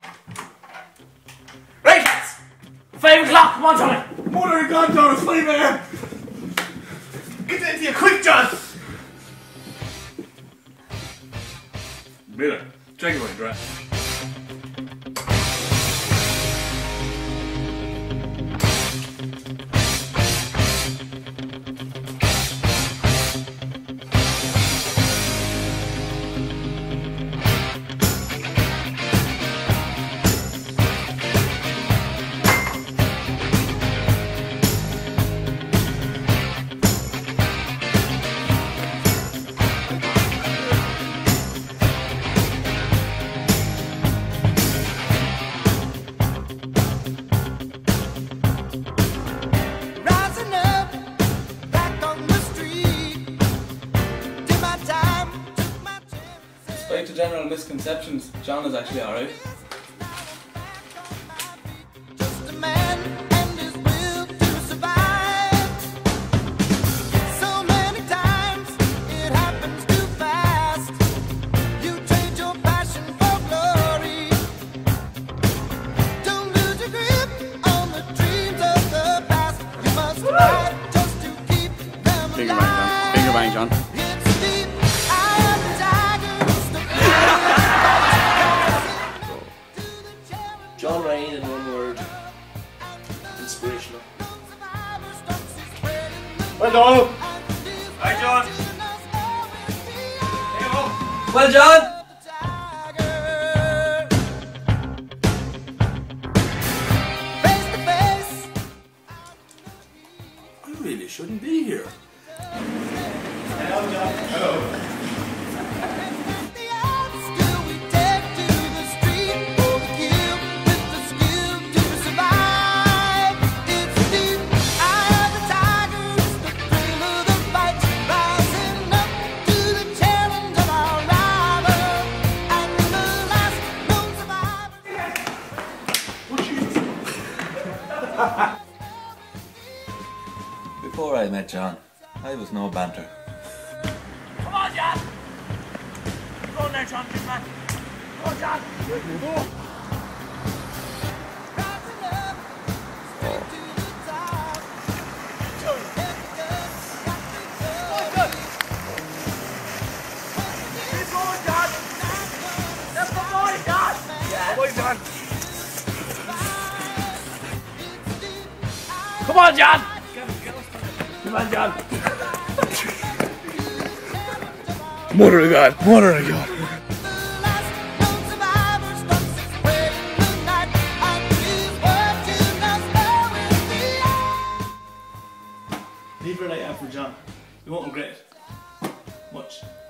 Right, lads! 5 o'clock, come on, Johnny! Mother of God, John, it's 5 AM! Get into you quick, John! Miller, check it out, right? Despite the general misconceptions, John is actually alright. Just a man and his will to survive. So many times it happens too fast. You trade your passion for glory. Don't lose your grip on the dreams of the past. You must fight just to keep them alive. Finger bang, John. Finger bang, John. It's deep. I am the tiger. John Ryan in one word. Inspirational. Well done! Right, John. There you go. Well, John. I really shouldn't be here. Hello, John. Hello. Before I met John, I was no banter. Come on, John. Go on there, John, big man. Go on, John. Go. Come on, John! Come on, John! Mother of God, Mother of God. Leave it like that for John. You won't regret it. Much.